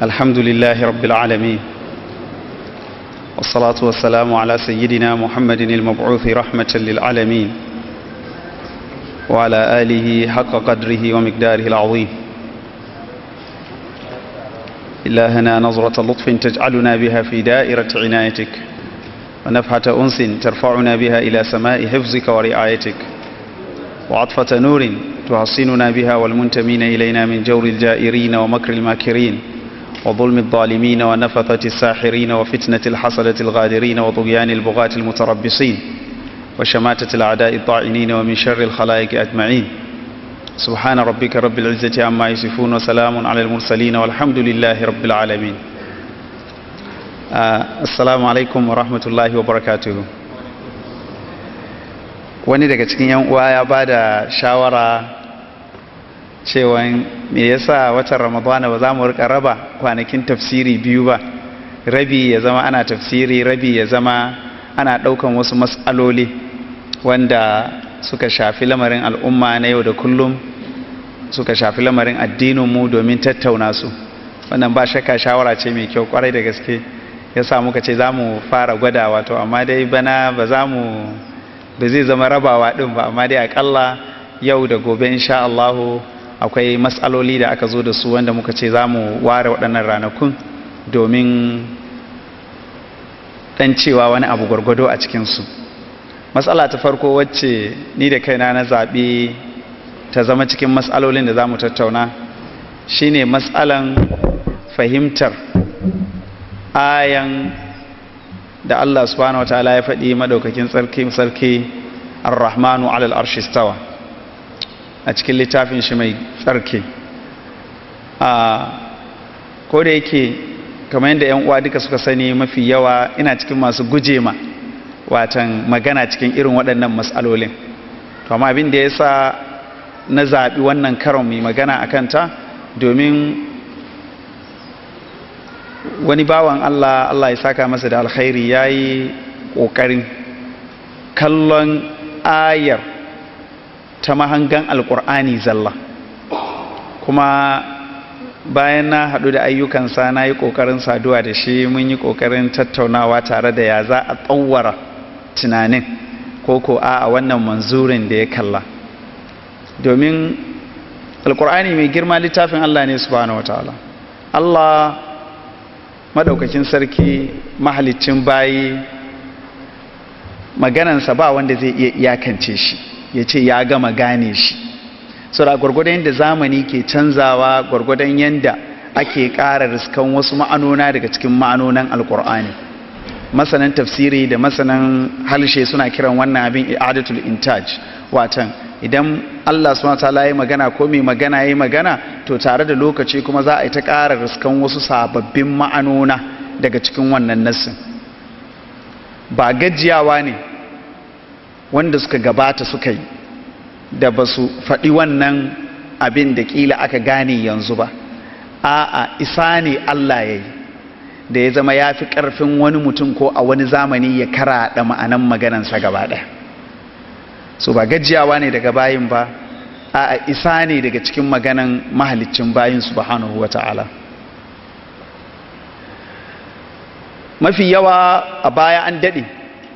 الحمد لله رب العالمين، والصلاة والسلام على سيدنا محمد المبعوث رحمة للعالمين وعلى آله حق قدره ومقداره العظيم. إلهنا نظرة لطف تجعلنا بها في دائرة عنايتك، ونفحة أنس ترفعنا بها إلى سماء حفظك ورعايتك، وعطفة نور تحصننا بها والمنتمين إلينا من جور الجائرين ومكر الماكرين وظلم الظالمين ونفثة الساحرين وفتنة الحسدة الغادرين وطغيان البغاة المتربصين وشماتة الأعداء الطاعنين ومن شر الخلائق أجمعين. سبحان ربك رب العزة عما يصفون وسلام على المرسلين والحمد لله رب العالمين. Assalamu alaikum wa rahmatullahi wa barakatuhu. Wani daga cikin yan uwa ya bada shawara cewa me yasa watan Ramadana ba za mu rika raba kwanakin tafsiri biyu ba, rabi ya zama ana tafsiri, rabi ya zama ana daukan wasu mas'aloli wanda suka shafi lamarin al'umma na yau da kullum, suka shafi lamarin addinin mu domin tattauna su. Wannan ba shakka shawara ce mai kyau kwarai da gaske. Ya sa muka ce za mu fara gwadawa, to amma dai bana ba zai zama rabawa din ba, amma dai akalla yau da gobe insha Allah akwai matsaloli da aka zo da su wanda muka ce za mu ware waɗannan ranakun domin ɗan cewa wani abu gwargwado a cikinsu. Matsala ta farko wacce ni da kaina na zaɓi ta zama cikin matsalolin da za mu tattauna shine matsalan fahimtar ayan da Allah subhanahu wataala ya faɗi madaukakin sarki ar-rahmanu alal arshi istawa a cikin littafin shi mai tsarki. Ko da yake kamar yadda yan uwa duka suka sani, mafi yawa ina cikin masu gujema watan magana cikin irin waɗannan mas'alolin, to amma abin da yasa na zaɓi wannan karon mai magana akan ta domin wani bawan Allah ya saka masa da alkhairi ya yi ƙoƙarin kallon ayar ta mahangan alƙur'ani zalla, kuma bayan na haɗu da ayyukansa na yi ƙoƙarin saduwa da shi, mun yi ƙoƙarin tattaunawa tare da ya za a tsawara tunanin ko a wannan manzurin da ya kalla, domin alƙur'ani mai girma littafin Allah ne subhanahu wataala. Allah madaukakin sarki mahalicin bayi, maganansa ba wanda zai iya iyakance shi ya ce ya gama gane shi. Da gwargwadon yadda zamani ke canzawa, gwargwadon yadda ake ƙara riskan wasu ma'anona daga cikin ma'anonan alkur'ani. Masanan tafsiri da masanan halshe suna kiran wannan abin i'adatul intaj, watan idan Allah subhanahu wataala ya magana ko mai magana ya magana, to tare da lokaci kuma za a yi ta ƙara riskan wasu sababbin ma'anona daga cikin wannan nassin. Ba gajiyawa ne wanda suka gabata suka yi da ba su faɗi wannan abin da ƙila aka gane yanzu ba, a'a isa ne Allah ya yi da ya zama ya fi ƙarfin wani mutum ko a wani zamani ya karaɗa ma'anan maganansa gaba ɗaya. So ba gajiyawa ne daga bayin ba, a isa ne daga cikin maganan mahaliccin bayin subhanahu wa ta'ala. Mafi yawa a baya an daɗe,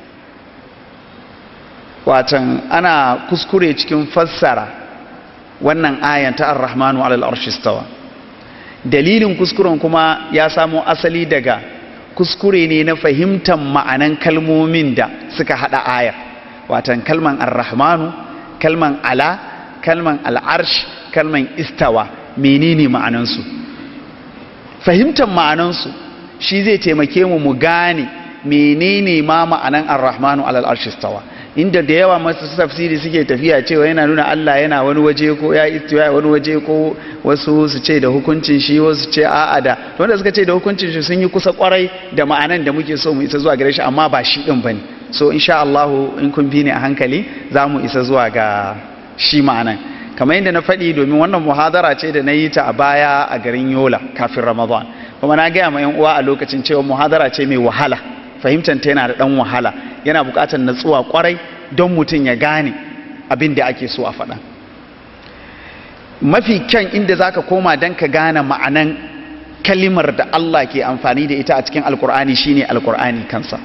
watan ana kuskure cikin fassara wannan ayan ta ar-rahmanu alal arshi istawa. Dalilin kuskuren kuma ya samo asali daga kuskure ne na fahimtar ma'anan kalmomin da suka haɗa ayar. Watan kalman ar-rahmanu, kalman ala, kalman al'arsh, kalman istawa, menene ma'anansu? Fahimtar ma'anansu shi zai taimake mu gane menene ma ma'anan ar-rahmanu alal arsh istawa. Inda da yawa masu tafsiri suke tafiya cewa yana nuna Allah yana wani waje ko ya istiwa wani waje, ko wasu su ce da hukuncin shi, wasu ce a'a da wanda suka ce da hukuncin shi sun yi kusa kwarai da ma'anan da muke so mu isa zuwa gare shi, amma ba shi din bane. So insha Allah in kun bi ni a hankali za mu isa zuwa ga shi ma'anan. Kamar yadda na faɗi, domin wannan muhadara ce da na yi ta a baya a garin Yola kafin Ramadan, kuma na gaya ma 'yan uwa a lokacin cewa muhadara ce mai wahala, fahimtar ta yana da ɗan wahala, yana buƙatar natsuwa kwarai don mutum ya gane abin da ake so a faɗa. Mafi kyan inda za ka koma don ka gane ma'anan kalimar da Allah ke amfani da ita a cikin alkur'ani shine alkur'ani kansa.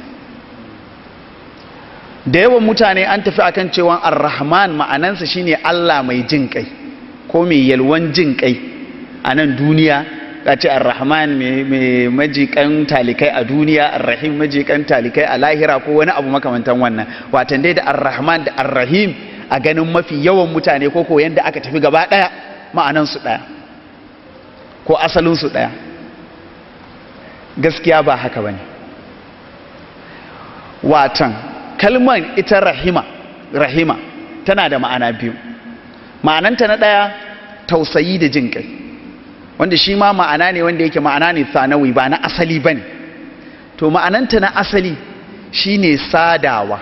Da yawan mutane an tafi akan cewa ar-rahman ma'anansa shine Allah mai jin kai ko mai yalwan jin kai a nan duniya. Ka ce ar-rahman mai majikan talikai a duniya, ar-rahim majikan talikai a lahira ko wani abu makamantan wannan. Watan dai da ar-rahman da ar-rahim a ganin mafi yawan mutane ko yanda aka tafi gaba daya ma'anansu daya ko asalinsu daya. Gaskiya ba haka bane. Watan kalmar ita rahima tana da ma'ana biyu. Ma'ananta na daya tausayi da jin kai, wanda shi ma ma'ana ne wanda yake ma'ana ne sanawi ba na asali bane. To ma'ananta na asali shine sadawa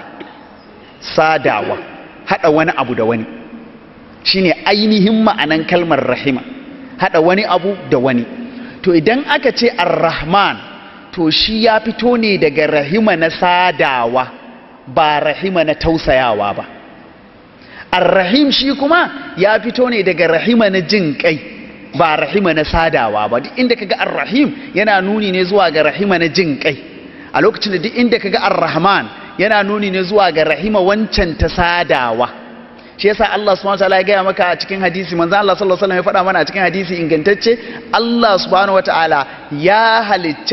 hada wani abu da wani, shine ainihin ma'anan kalmar rahima, hada wani abu da wani. To idan aka ce ar-rahman, to shi ya fito ne daga rahima na sadawa ba rahima na tausayawa ba. Ar-rahim shi kuma ya fito ne daga rahima na jin kai ba rahima na sadawa ba. Duk inda kaga ar-rahim yana nuni ne zuwa ga rahima na jin kai, a lokacin da duk inda kaga ar-rahman yana nuni ne zuwa ga rahima wancan ta sadawa. Shi yasa Allah subhanahu wataala ya gaya maka a cikin hadisi, manzo Allah sallallahu alaihi wasallam ya faɗa mana a cikin hadisi ingantacce, Allah subhanahu wataala ya halicci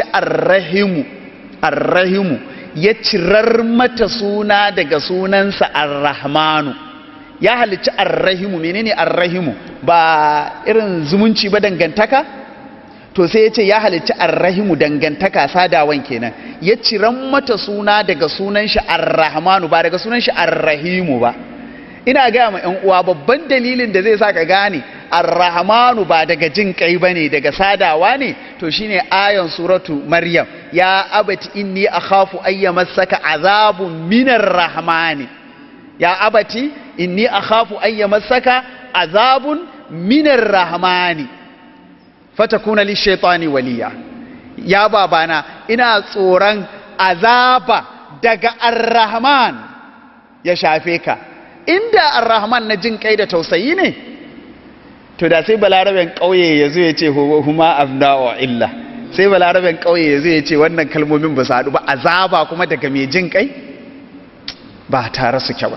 ar-rahimu ya cirar mata suna daga sunansa ar-rahmanu. Ya halicci ar-rahimu. Menene ar-rahimu? Ba irin zumunci ba, dangantaka. To sai ya ce ya halicci ar-rahimu, dangantaka, sadawan kenan. Ya ciran mata suna daga sunan shi ar-rahmanu ba daga sunan shi ar-rahimu ba. Ina gaya ma 'yan uwa babban dalilin da zai sa ka gane ar-rahmanu ba daga jin kai bane, daga sadawa ne, to shine ayan suratu maryam, ya abati inni akhafu ayyamassaka azabun minar rahmani. Ya abati inni akhafu ayyamassaka azabun minar rahmani fatakuna lishaitani waliya. Ya babana, ina tsoron azaba daga ar-rahman ya shafe ka. Inda ar-rahman na jin kai da tausayi ne, to da sai balaraben kauye yazo ya ce huma abna'u illa, sai balaraben kauye yazo ya ce wannan kalmomin ba su haɗu ba. Azaba kuma daga mai jin kai ba tare suke ba.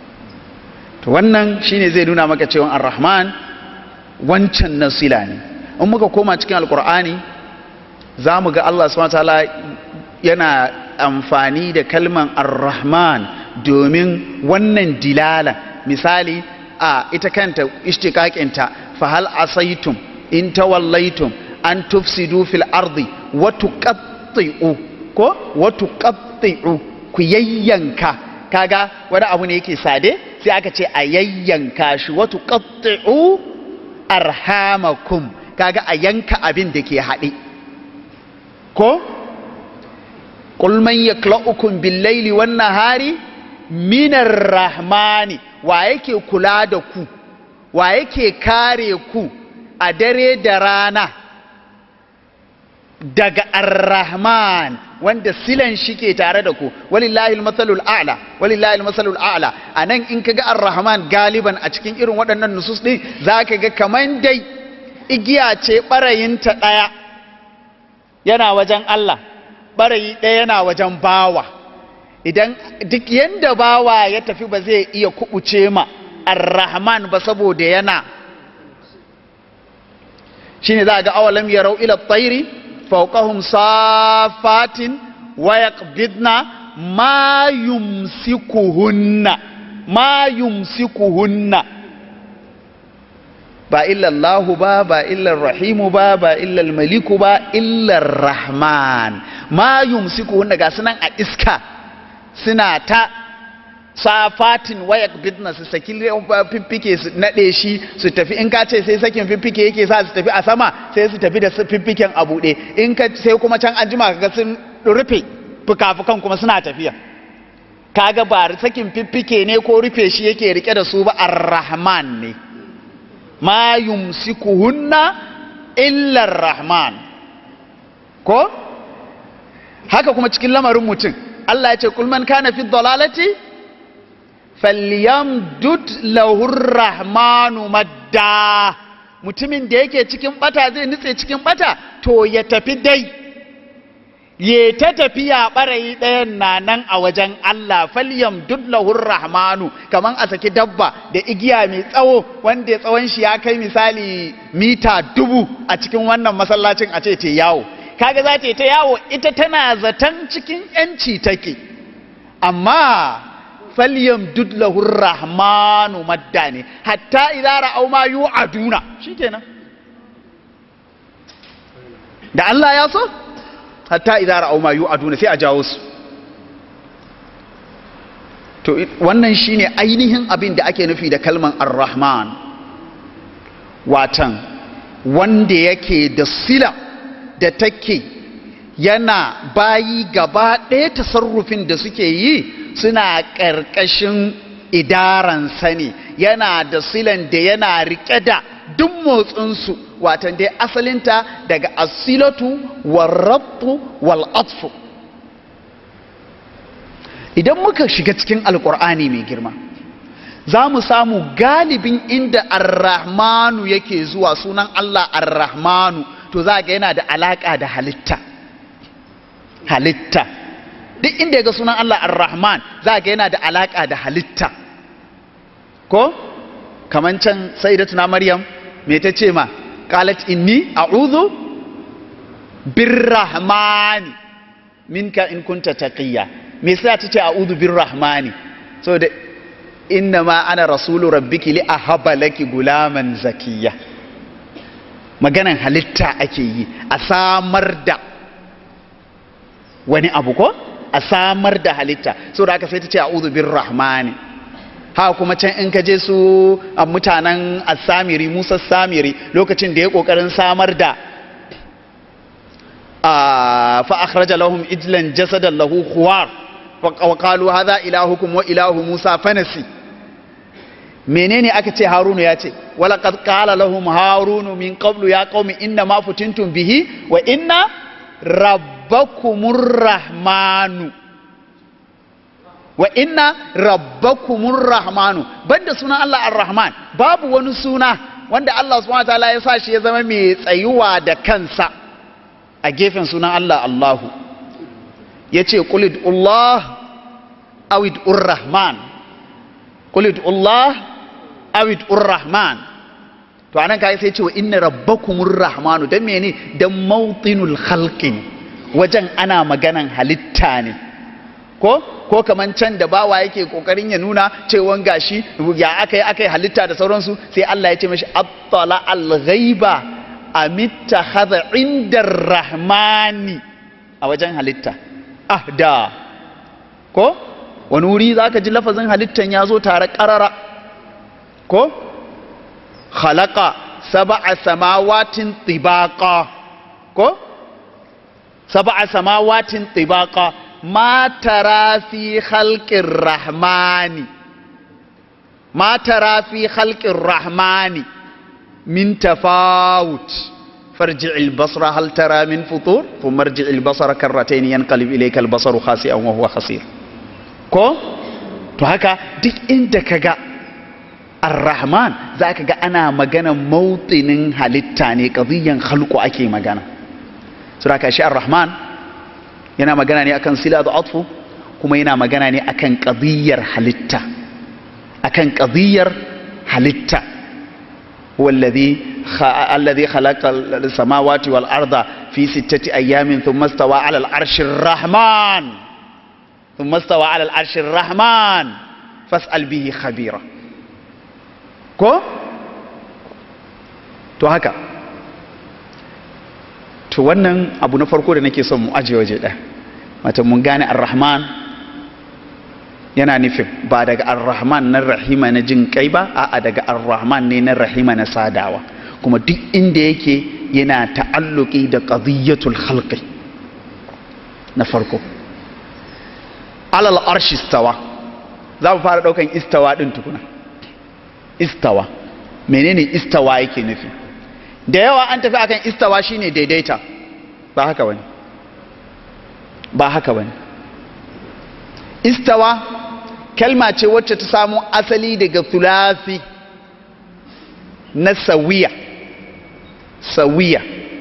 To wannan shine zai nuna maka cewa ar-rahman wancan nasila ne. In muka koma cikin alkur'ani za mu ga Allah subhanahu wataala yana amfani da kalman ar-rahman domin wannan dilala. Misali a ita kanta ishtiqaqinta, fa hal asaitum in tawallaitum an tufsidu fil ardi wa tuqatti'u ku yayyanka. Kaga wani abu ne yake sade, sai aka ce a yayyanka shi, wa tuqatti'u arhamakum. Kaga a yanka abin da ke haɗe. Ko qul man yakla'ukum bil laili wan nahari minar rahmani. Wa yake kula da ku, wa yake kare ku a dare da rana? Daga ar-rahman, wanda silan shi ke tare da ku. Walillahi al-mathalul a'la. Anan in kaga ar-rahman galiban a cikin irin waɗannan nusus din, zaka ga kaman dai igiya ce barayinta daya yana wajen Allah, barayi daya yana wajen bawa. Idan duk yanda bawa ya tafi ba zai iya kubuce ma ar-rahman ba, saboda yana shine za ga awalam yarau ila at-tayri fawqahum safatin wa yaqbidna ma yumsikuhunna ba illa Allah ba illa ar-rahim ba illa al-malik ba illa ar-rahman. Ma yumsikuhunna ga sunan a iska suna ta safatin wayak bidna, su saki fiffike su nade shi su tafi. In ka ce sai sakin fiffike yake sa su tafi a sama, sai su tafi da fiffiken a buɗe. In ka sai kuma can an jima kaga sun rufe fukafukan kuma suna tafiya. Kaga ba sakin fiffike ne ko rufe shi yake rike da su ba, ar-rahman ne. Ma yumsikuhunna illa ar-rahman. Ko haka kuma cikin lamarin mutum Allah ya ce kul man kana fi dhalalati falyamdud lahu ar-rahmanu madda. mutumin da yake cikin bata zai nutse cikin bata to ya tafi dai ya ta tafiya ɓarayi ɗayan na nan a wajen Allah falyam dullahur rahmanu kaman a saki dabba da igiya mai tsawo wanda tsawon shi ya kai misali mita 1000 a cikin wannan masallacin a ce te yawo kaga za ta yi ta yawo ita tana zaton cikin yanci take amma falyam dullahur rahmanu madda ne hatta idza ra'aw ma yu'aduna shikenan da Allah ya so hatta idza ra'aw ma yu'aduna sai a jawo su to wannan shine ainihin abin da ake nufi da kalman ar-rahman watan wanda yake da sila da take yana bayi gaba ɗaya tasarrufin da suke yi suna ƙarƙashin idaransa ne yana da silan da yana riƙe da duk motsinsu watan dai asalinta daga asilatu warrabtu wal atfu idan muka shiga cikin alƙur'ani mai girma za mu samu galibin inda ar-rahmanu yake zuwa sunan Allah ar-rahmanu to za ga yana da alaƙa da halitta duk inda ga sunan Allah ar-rahman za ga yana da alaƙa da halitta ko kaman can sayyidatuna maryam me ta ce ma qalat inni a'udhu birrahmani minka in kunta taqiya me sai ta ce a'udhu birrahmani so da inna ma ana rasulu rabbiki li ahaba laki gulaman zakiya maganan halitta ake yi a samar da wani abu ko a samar da halitta so da aka sai ta ce a'udhu birrahmani ha kuma can in ka je su a mutanen as-samiri Musa samiri lokacin da ya kokarin samar da fa akhraja lahum ijlan jasadan lahu khuwar wa qalu hadha ilahukum wa ilahu Musa fanasi menene aka ce Harunu ya ce wala qad qala lahum Harunu min qablu ya qaumi inna ma futintum bihi wa inna rabbakumur rahmanu wa inna rabbakumur rahmanu banda sunan Allah ar-rahman babu wani suna wanda Allah subhanahu wataala ya sa shi ya zama mai tsayuwa da kansa a gefen sunan Allah Allahu yace qulid Allah awid ur-rahman qulid Allah awid ur-rahman to anan kai sai ce wa inna rabbakumur rahmanu dan mene dan mawtinul khalqin wajen ana maganan halitta ne ko kaman can da bawa yake kokarin ya nuna cewa gashi ya akai halitta da sauransu sai Allah ya ce mashi attala al-ghaiba amittakhadha indar rahmani a wajen halitta ahda ko wani wuri zaka ji lafazin halittan ya zo tare karara ko khalaqa sab'a samawatin tibaqa ko sab'a samawatin tibaqa ما ترى في خلق الرحمن ما ترى في خلق الرحمن من تفاوت فارجع البصر هل ترى من فطور ثم ارجع البصر كرتين ينقلب إليك البصر خاسئا وهو خسير ko to haka duk inda kaga ar-rahman zaka ga ana magana mautinin halitta ne qadiyan khalqu ake magana sura ka shi ar-rahman yana magana ne akan sila da atfu kuma yana magana ne akan qadiyar halitta alladhi khalaqa as-samawati wal arda fi 6 ayamin thumma istawa 'ala al-'arshir rahman fas'al bihi khabira ko to haka to wannan abu na farko da nake son mu aje waje ɗaya mata mun gane ar-rahman yana nufin ba daga ar-rahman na rahima na jin kai ba a'a daga ar-rahman ne na rahima na sadawa kuma duk inda yake yana ta'alluqi da qadiyatul khalqi na farko alal arshi istawa za mu fara daukan istawa din tukuna istawa menene istawa yake nufi da yawa an tafi akan istawa shine daidaita ba haka bane istawa kalma ce wacce ta samu asali daga thulathi na sawiya sawiya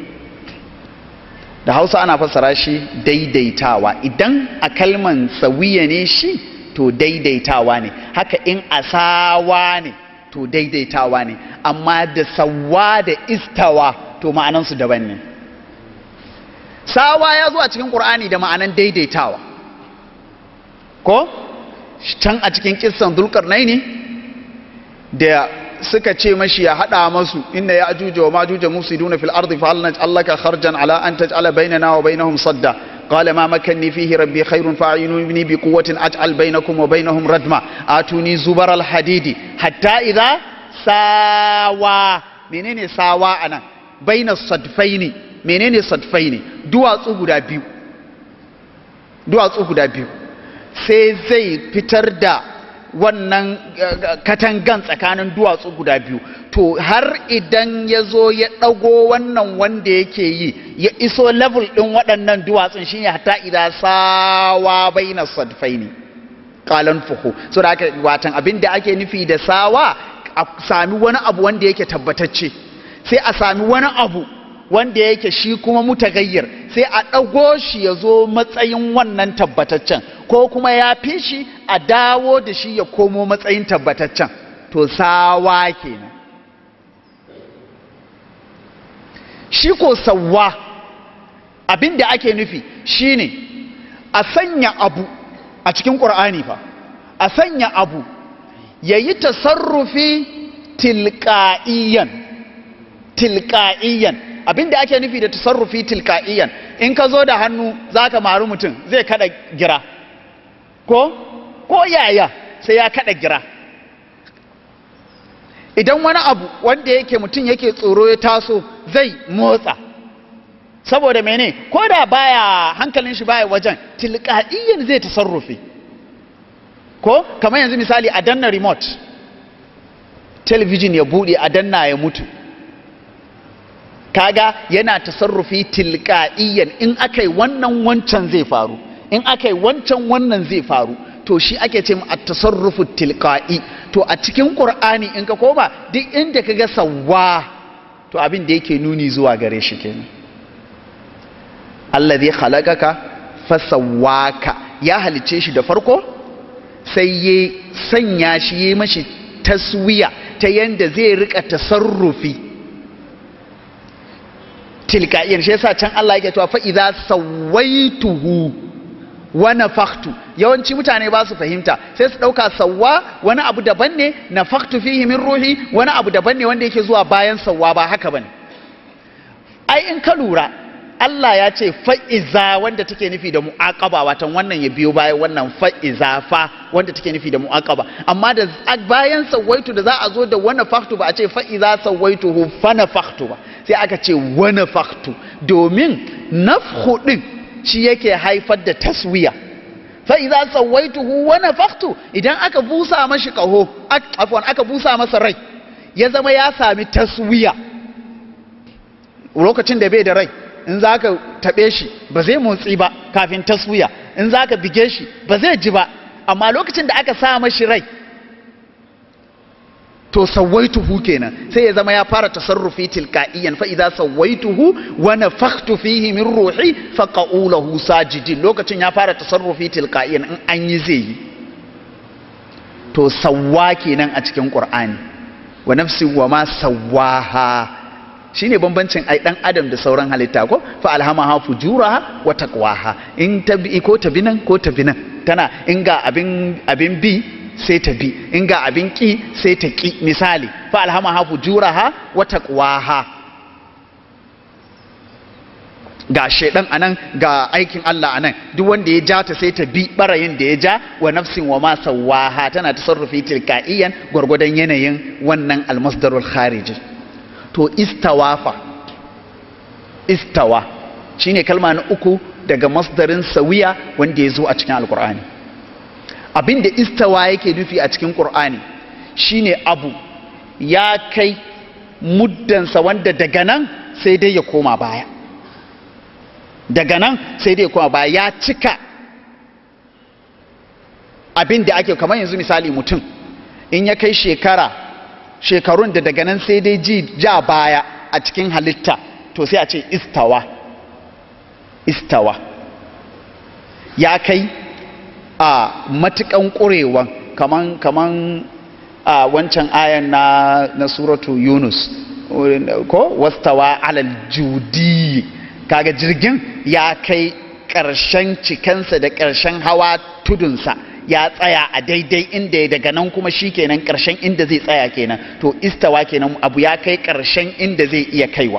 da Hausa ana fassara shi daidaitawa. Idan a kalman sawiya ne shi to daidaitawa ne, haka in asawa ne to daidaitawa ne, amma da sawa da istawa to ma'anansu daban ne. Sawa ya zo a cikin Qur'ani da ma'anan daidaitawa, ko can a cikin kissan Dhulqarnaini da suka ce mashi ya hada masu inna ya ajuja wa majuja mufsiduna fil ardi fa hal naj'alaka kharjan ala an taj'ala bainana wa bainahum sadda qala ma makanni fihi rabbi khairun fa'inuni bi quwwatin aj'al bainakum wa bainahum radma atuni zubar al hadidi hatta idha sawa. Menene sawa anan? Bainas sadfaini. Menene sadfaini? Duwatsu guda biyu, duwatsu guda biyu, sai zai fitar da wannan katangan tsakanin duwatsu guda biyu. To har idan ya zo ya ɗago wannan wanda yake yi ya iso level ɗin waɗannan duwatsun shine hatta idan sawa baina sadfaini qalan fuhu. So da haka watan abin da ake nufi da sawa a sami wani abu wanda yake tabbatacce, sai a sami wani abu wanda yake shi kuma mutagayyir, sai a ɗago shi ya zo matsayin wannan tabbataccen, ko kuma ya fi shi a dawo da shi ya komo matsayin tabbataccen. To sawa kenan. Shi ko sawa abin da ake nufi shine a sanya abu a cikin Qur'ani fa, a sanya abu yayi tasarrufi tilqa'iyan. Abinda ake nufi da tasarrufi tilqa'iyan, in ka zo da hannu zaka maru mutum zai kada gira, ko yaya sai ya kada gira. Idan wani abu wanda yake mutum yake tsoro ya taso zai motsa, saboda mene? Ko da baya hankalin shi baya wajen, tilqa'iyan zai tasarrufi. Ko kamar yanzu misali a danna remote television ya bude, a danna ya mutu, kaga yana tasarrufi tilqa'iyan. In akai wannan wancan zai faru, in akai wancan wannan zai faru. To shi ake ce a tasarrufu tilqa'i. To a cikin Qur'ani in ka koma duk inda kaga sawwa to abin da yake nuni zuwa gare shi kenan. Allazi khalaqaka fasawwaka, ya halice shi da farko sai ya sanya shi yayi mashi taswiya ta yanda zai rika tasarrufi tilqa'iyan. Shi yasa can Allah yake cewa fa idza sawaituhu wa nafakhtu. Yawanci mutane ba su fahimta, sai su dauka sawwa wani abu daban ne, nafakhtu fihi min ruhi wani abu daban ne wanda yake zuwa bayan sawwa. Ba haka bane. Ai in ka lura Allah ya ce fa'iza wanda take nufi da mu'aqaba, watan wannan ya biyo bayan wannan fa'iza fa wanda take nufi da mu'aqaba. Amma da bayan sawaitu da za a zo da wa nafakhtu ba a ce fa'iza sawaituhu fa nafakhtu ba, sai aka ce wa nafakhtu, domin nafhu din shi yake haifar da taswiya. Fa idza sawaituhu wa nafakhtu, idan aka busa mashi kaho, afwan aka busa masa rai, ya zama ya sami taswiya. Lokacin da bai da rai, in zaka tabe shi ba zai motsi ba kafin taswiya, in zaka bige shi ba zai ji ba, amma lokacin da aka sa mashi rai to sawaituhu kenan, sai ya zama ya fara tasarrufi tilqa'iyan. Fa idza sawaituhu wa nafakhtu fihi min ruhi faqa'u lahu sajidin, lokacin ya fara tasarrufi tilqa'iyan, in an yi zai yi. To sawwa kenan a cikin Qur'ani. Wa nafsin wa ma sawwaha, shine bambancin ai dan adam da sauran halitta, ko fa alhamaha fujuraha wa taqwaha. In tabi ko tabinan ko tabinan, tana in ga abin bi sai ta bi, in ga abin ki sai ta ki. Misali fa alhamaha fujuraha wa taqwaha, ga shedan anan ga aikin Allah anan, duk wanda ya ja ta sai ta bi barayin da ya ja. Wa nafsin wa ma sawaha, tana tasarrufi tilqa'iyan gurgudan yanayin wannan almasdarul khariji. To istawafa, istawa shine kalma na uku daga masdarin sawiya wanda ya zo a cikin alqur'ani. Abinda istawa yake nufi a cikin Qur'ani shine abu ya kai muddansa wanda daga nan sai dai ya koma baya, daga nan sai dai ya koma baya, ya cika abinda ake. Kamar yanzu misali mutum in ya kai shekarun da daga nan sai dai ja baya, a cikin halitta to sai a ce istawa ya kai a matukan ƙurewan kaman a wancan ayan na suratu Yunus ko wastawa alal judi, kaga jirgin ya kai ƙarshen cikansa da ƙarshen hawa tudunsa ya tsaya a daidai inda ya daga nan kuma shi kenan ƙarshen inda zai tsaya kenan, to istawa kenan abu ya kai ƙarshen inda zai iya kaiwa.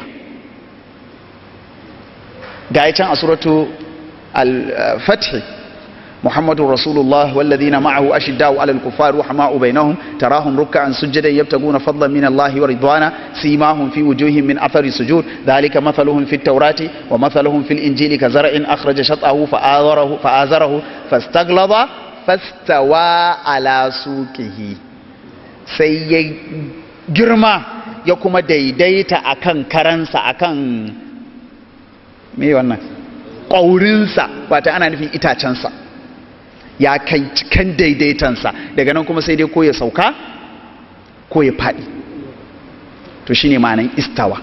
ga ya can a suratu al-fath محمد رسول الله والذين معه أشداء على الكفار رحماء بينهم تراهم ركعا سجدا يبتغون فضلا من الله ورضوانا سيماهم في وجوههم من أثر السجود ذلك مثلهم في التوراة ومثلهم في الإنجيل كزرع أخرج شطأه فآزره فاستغلظ فاستوى على سوقه سي جرما يكما ديديتا أكن كرنسا أكن ميوانا قورنسا واتأنا نفي إتاچنسا ya kai cikin daidaitansa, daga nan kuma sai dai ko ya sauka ko ya faɗi. To shine ma'anar istawa.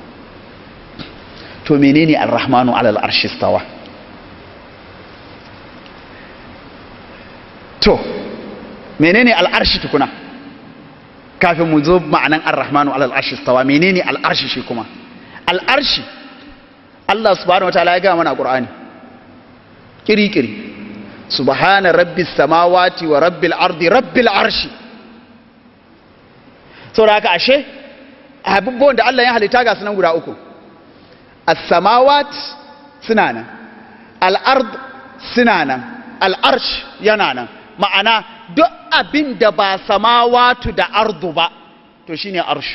To menene ar-rahmanu alal arshi istawa? To menene al-arshi tukuna kafin mu zo ma'anar ar-rahmanu alal arshi istawa? Menene al-arshi shi kuma? Al-arshi Allah subhanahu wataala ya ga mana Qur'ani kiri-kiri, subhana rabbis samawati wa rabbil ardi rabbil arshi. Saboda haka ashe abubuwan da Allah ya halitta ga sunan guda uku, as-samawat suna nan, al-ard suna nan, al-arsh yana nan. Ma'ana duk abin da ba samawatu da ardu ba to shine arshu.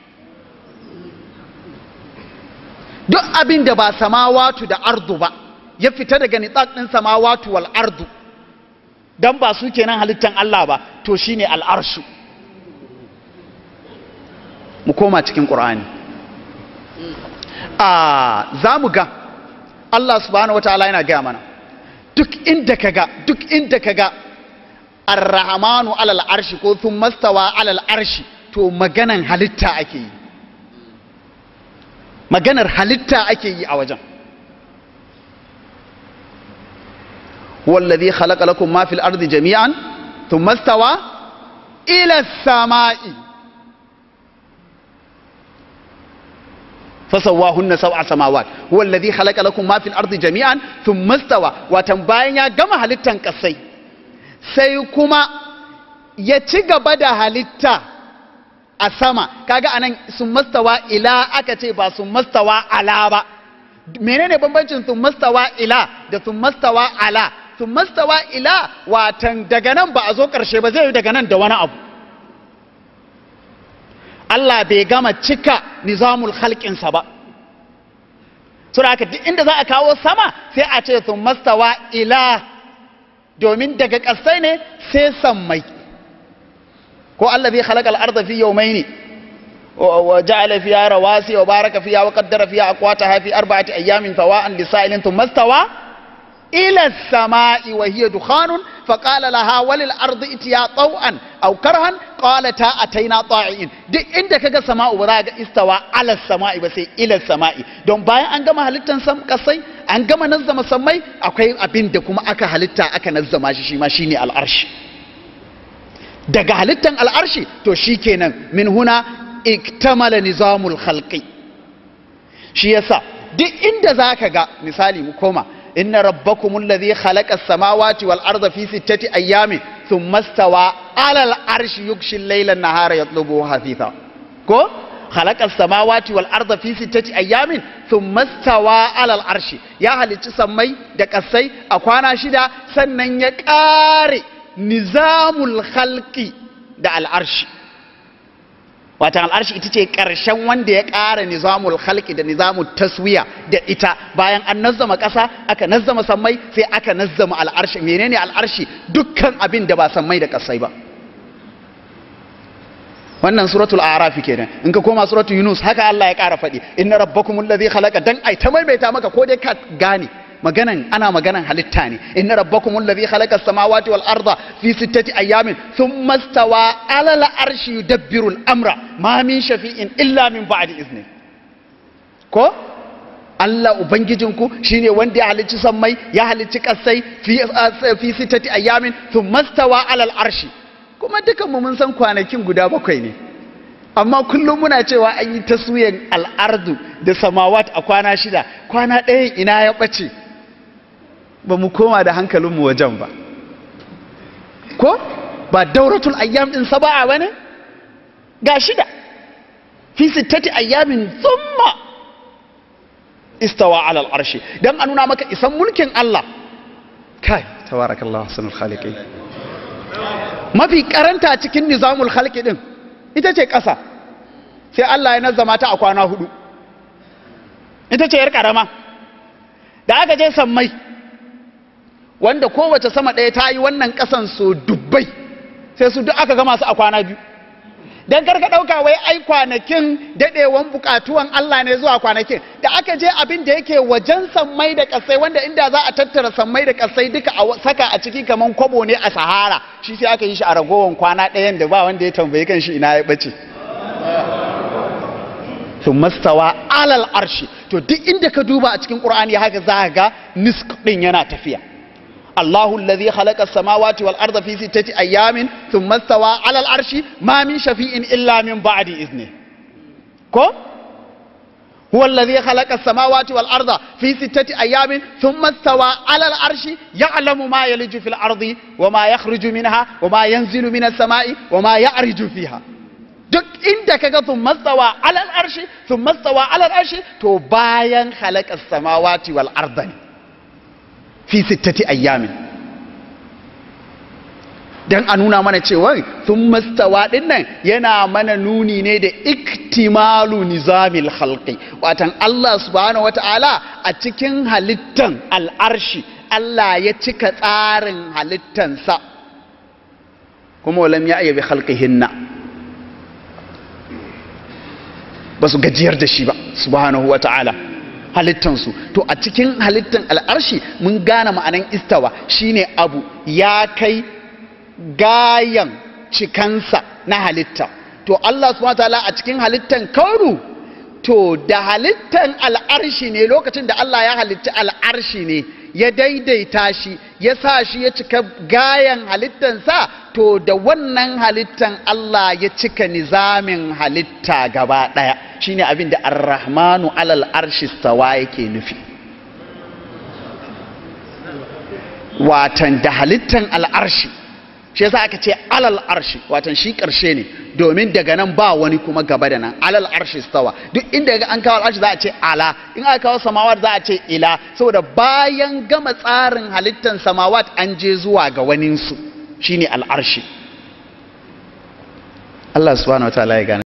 Duk abin da ba samawatu da ardu ba ya fita daga nitsaq din samawatu wal ardu, dan ba su kenan halittan Allah ba, to shine al-arshu. Mu koma cikin Qur'ani zamu ga Allah subhanahu wataala yana ga mana duk inda kaga ar-rahmanu alal arshi ko thumma stawa alal arshi, to maganan halitta ake yi, maganar halitta ake yi a wajen. هو الذي خلق لكم ما في الأرض جميعا ثم استوى إلى السماء فسواهن سبع سماوات. هو الذي خلق لكم ما في الأرض جميعا ثم استوى وتنباين يا جماعة هلتا كسي سيكما يتيغ بدا هلتا السماء كاغا أنا ثم استوى إلى أكتبا ثم استوى على با. menene bambancin thumma stawa ila da thumma stawa ala? thumma stawa ila watan daga nan ba a zo karshe ba, zai yi daga nan da wani abu. Allah bai gama cika nizamul khalqin sa ba, saboda haka duk inda za a kawo sama sai a ce thumma stawa ila, domin daga kasai ne sai sammai. ko allazi khalaqal arda fi yawmayni وجعل فيها رواسي وبارك فيها وقدر فيها أقواتها في 4 أيام سواء للسائل ثم استوى إلى السماء وهي دخان فقال لها وللأرض ائتيا طوعا أو كرها قالتا أتينا طاعين. دي عندك السماء وراء استوى على السماء بس إلى السماء دون باين أنجم هلتن سم كسي أنجم نزم سمي أكيد أبين دكما أك هلتا أك نزم شيء ما شيني الأرش دك هلتن الأرش توشيكنا من هنا iktamala nizamul khalqi. Shi yasa duk inda zaka ga misali mu koma inna rabbakumul ladhi khalaqa as-samawati wal arda fi 6 ayyamin thumma stawa 'ala al-arshi yughshi al-layla an-nahara yatlubuhu hafitha. ko khalaqa as-samawati wal arda fi 6 ayyamin thumma stawa 'ala al-arshi, ya halicci sammai da kasai a kwana 6 sannan ya kare nizamul khalqi da al-arshi. watan al'arshi ita ce ƙarshen wanda ya ƙara nizamul khalqi da nizamul taswiya da ita, bayan an nazzama ƙasa aka nazzama sammai sai aka nazzama al'arshi. menene al'arshi? dukkan abin da ba sammai da ƙasai ba. wannan suratul a'raf kenan. in ka koma suratul yunus haka Allah ya ƙara faɗi inna rabbakumul ladhi khalaqa, dan ai ta maimaita maka ko dai ka gane maganan ana maganan halitta ne. inna rabbakumul ladhi khalaqa as-samawati wal arda fi 6 ayamin thumma stawa 'ala al-arshi yudabbiru al-amra ma min shafi'in illa min ba'di izni. ko Allah ubangijinku shine wanda ya halicci sammai ya halicci kasai fi sittati ayyamin thumma stawa alal arshi. Kuma dukan mu mun san kwanakin guda 7 ne, amma kullum muna cewa an yi taswiyan al'ardu da samawat a kwana 6, kwana ɗayan ina ya ɓace, ba mu koma da hankalinmu wajen ba. Ko ba dauratul ayyam din saba'a bane ga 6 fi sittati ayyamin thumma istawa ala al'arshi, dan a nuna maka isan mulkin Allah. Kai tabarakallahu ahsanul khaliqin. Mafi karanta cikin nizamul khalqi din ita ce ƙasa, sai Allah ya nazzama ta a kwana 4, ita ce yar karama. Da aka je sammai, wanda kowace sama ɗaya ta yi wannan ƙasan so dubbai, sai su duk aka gama su a kwana 2. Dan karka ɗauka wai ai kwanakin daɗewan buƙatuwan Allah ne zuwa kwanakin. Da aka je abin da yake wajen sammai da ƙasai, wanda inda za a tattara sammai da ƙasai duka a saka a ciki kaman kwabo ne a Sahara, shi sai aka yi shi a ragowan kwana ɗayan da ba wanda ya tambayi kan shi ina ya ɓace. Thumma stawa alal arshi. To duk inda ka duba a cikin Qur'ani haka za ka ga nisk ɗin yana tafiya. الله الذي خلق السماوات والأرض في 6 أيام ثم استوى على العرش ما من شفيع إلا من بعد إذنه. هو الذي خلق السماوات والأرض في 6 أيام ثم استوى على العرش يعلم ما يلج في الأرض وما يخرج منها وما ينزل من السماء وما يعرج فيها. duk inda kaga thumma stawa ala al-arshi thumma stawa ala al-arshi to bayan khalaqa as-samawati wal arda fi 6 ayyamin, dan a nuna mana cewa thumma stawa din nan yana mana nuni ne da iktimalu nizamil khalqi, watan Allah subhanahu wataala a cikin halittan al-arshi Allah ya cika tsarin halittansa, kuma walam ya ayyabi khalqihinna, ba su gajiyar da shi ba subhanahu wataala halittansu. To a cikin halittan al'arshi mun gane ma'anan istawa shine abu ya kai gayan cikansa na halitta. To Allah subhanahu wataala a cikin halittan kaunu, to da halittan al'arshi ne, lokacin da Allah ya halitta al'arshi ne ya daidaita shi ya sa shi ya cika gayan halittansa, to da wannan halittan Allah ya cika nizamin halitta gaba daya. Shine abin da ar-rahmanu alal arshi stawa yake nufi, watan da halittan al'arshi. Shi yasa aka ce alal arshi, watan shi karshe ne, domin daga nan ba wani kuma gaba da nan. Alal arshi stawa, duk inda ga an kawo al'arshi za a ce ala, in aka kawo samawat za a ce ila, saboda bayan gama tsarin halittan samawat an je zuwa ga waninsu, shine al'arshi. Allah subhanahu wa ta'ala ya gane.